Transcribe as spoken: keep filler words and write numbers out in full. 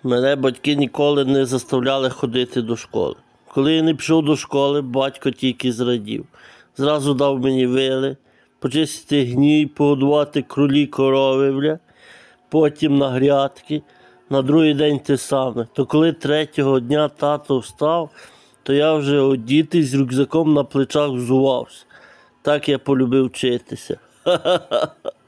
Мене батьки ніколи не заставляли ходити до школи. Коли я не пішов до школи, батько тільки зрадів. Зразу дав мені вили, почистити гній, погодувати кролі корови, бля. Потім на грядки, на другий день те саме. То коли третього дня тато встав, то я вже одітий з рюкзаком на плечах взувався. Так я полюбив вчитися. Ха-ха-ха.